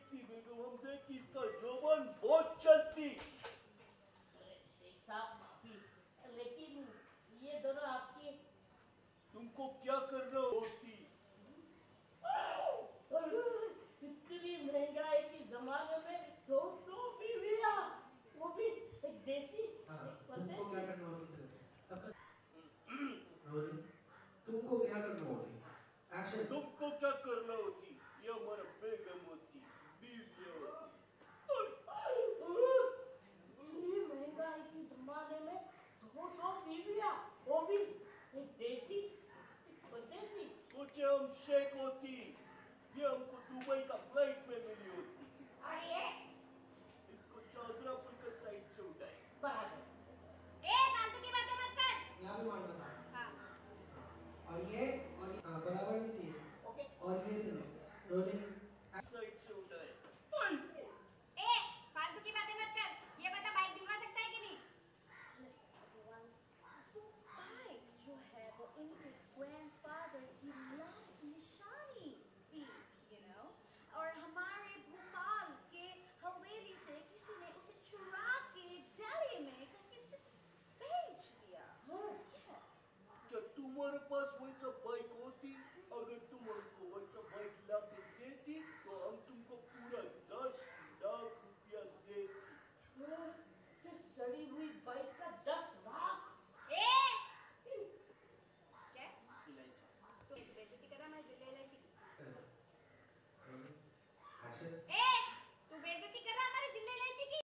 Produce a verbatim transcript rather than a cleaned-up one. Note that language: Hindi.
देखती बेगम, हम देखती इसका जोबन बहुत चलती। शेख साहब माफी, लेकिन ये दोनों आपकी। तुमको क्या करना होती? इतनी महंगाई के जमाने में दो दो बीवियां, वो भी एक देसी। तुमको क्या करना होती सर? रोलिंग, तुमको क्या करना होती? एक्शन। तुमको क्या करना होती? ये हमारा बेगम होती, बीवियां होती। इतनी महंगाई के जमाने में दो दो बीवियां, वो भी एक देसी एक परदेसी। सोचे हम शेख होती, ये हमको दुबई का फ्लाइट में मिली होती। और ये इसको चौधरापुर का साइड से उठाए। बराबर। ए फालतू की बातें मत कर। यहाँ भी मारना था। हाँ। और ये और ये हाँ, बराबर नहीं चाहिए। ओके। और ये सुनो, रोलिंग साइड से उठाए। ए फालतू की बातें मत कर। ये बता बाइक दिलवा सकता है कि नहीं? Listen, everyone. वो बाइक जो है वो इनके grandfather की last निशानी थी, you know? और हमारे भोपाल के हवेली से किसी ने उसे चुरा के दिल्ली में कहीं just बेच दिया। Yeah. क्या तुम्हारे पास वैसा बाइक होती? अगर तुम हमको वैसा बाइक ला के देती तो हम तुमको पूरा दस लाख रुपया देते। ये सड़ी हुई बाइक का दस लाख। ए क्या? तो बेइज्जती करा मैं दिल्ली की। एक्शन। ए